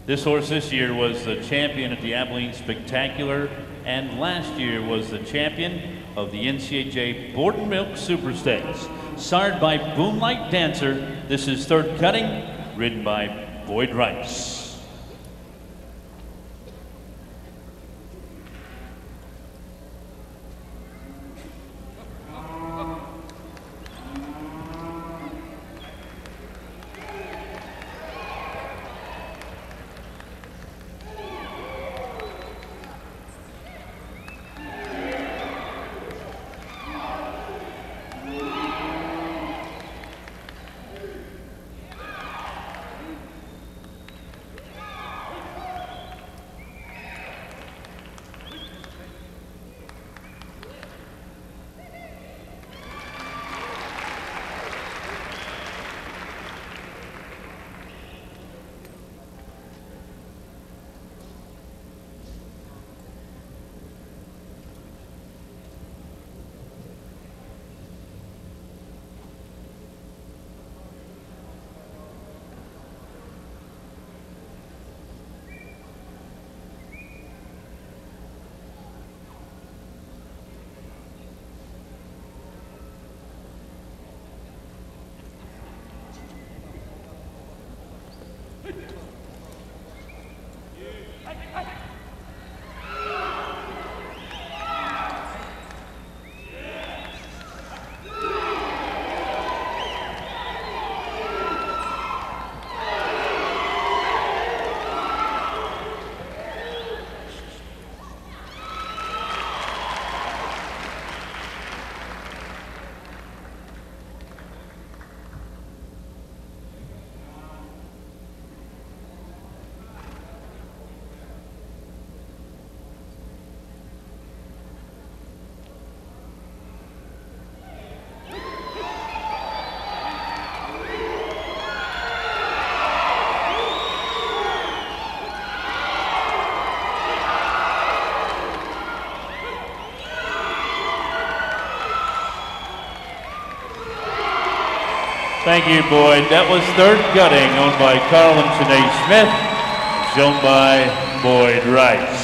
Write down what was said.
This horse this year was the champion at the Abilene Spectacular, and last year was the champion of the NCHA Board and Milk Super Stakes. Sired by Moonlight Dancer, this is Third Cutting, ridden by Boyd Rice. Thank you, Boyd. That was Third Cutting, owned by Carl and Sinead Smith, shown by Boyd Rice.